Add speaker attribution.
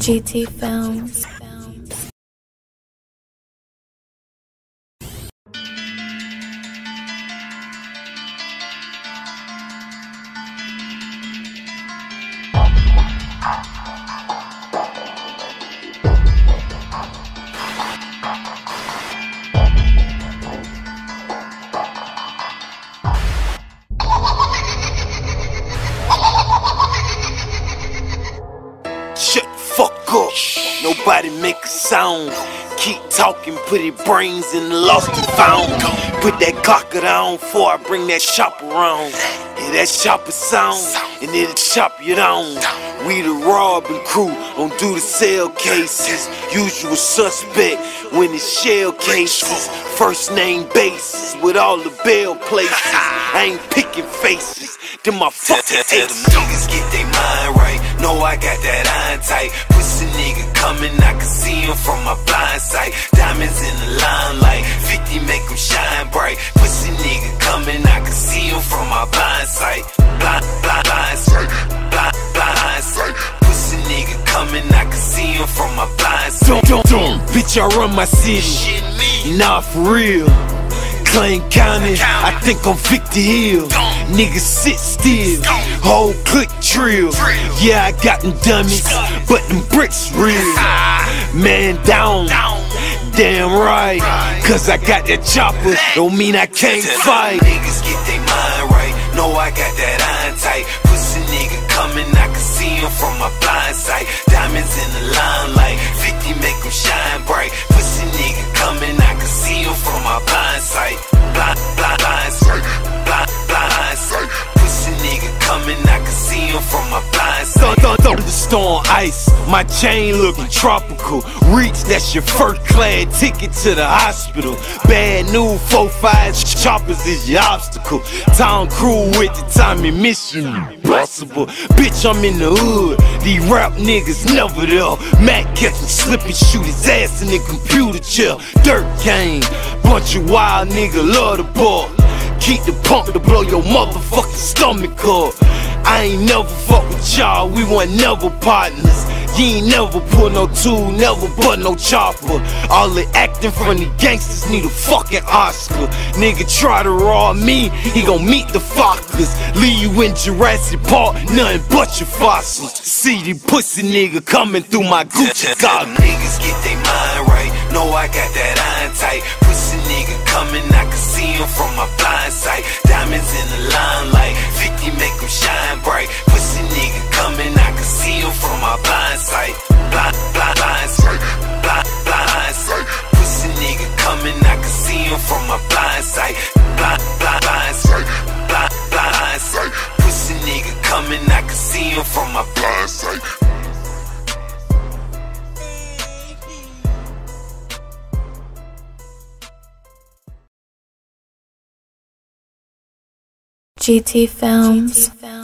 Speaker 1: GT Films.
Speaker 2: Shut the fuck up, nobody make a sound. Keep talking, put your brains in the lost and found. Put that Glock on before I bring that chopper around. Yeah, that chopper sound, and it'll chop you down. We the robbing crew, don't do the cell cases. Usual suspect when it's shell cases. First name basis with all the bail places. I ain't picking faces, them my fucking aces. Them niggas get they mind right, know I got that iron tight. Pussy nigga coming, I can see him from my blind sight. Diamonds in the limelight, 50 make them shine bright. Pussy nigga coming, I can see him from my blind sight. Blind sight, blind sight. Pussy nigga coming, I can see him from my blind sight. Bitch, I run my city, nah for real. Claim County, I think I'm Victor Hill. Niggas sit still, whole click drill. Yeah, I got them dummies, but them bricks real. Man down, damn right, cause I got that chopper, don't mean I can't fight. Niggas get they mind right, know I got that iron tight. Pussy nigga coming, I can see him from my blind sight. Diamonds in the limelight, 50 make them shine bright. Pussy nigga coming, I can see him from my blind sight. Blind sight, blind sight. Pussy nigga coming, I can see him from my blind sight. Thunderstorm ice, my chain looking tropical. Reach, that's your first class ticket to the hospital. Bad news, 4-5 choppers is your obstacle. Town crew with the time and mission impossible. Bitch, I'm in the hood, these rap niggas never there. Mac catch him slipping, shoot his ass in the computer chair. Dirt gang, bunch of wild nigga love the ball. Keep the pump to blow your motherfucking stomach up. I ain't never fuck with y'all, we weren't never partners. You ain't never pull no tool, never butt no chopper. All the acting from the gangsters need a fucking Oscar. Nigga try to rob me, he gon' meet the Fockers. Leave you in Jurassic Park, nothing but your fossils. See the pussy nigga coming through my Gucci goggles. Niggas get they mind right, know I got that iron tight. Pussy nigga coming, I can see him from my blind sight. Diamonds in the limelight, 50 make them shine bright. Pussy nigga coming, I can see him from my blind sight. Blind sight, blind sight. Pussy nigga coming, I can see him from my blind sight. Blind sight, blind sight. Pussy nigga coming, I can see him from my blind sight.
Speaker 1: GT Films.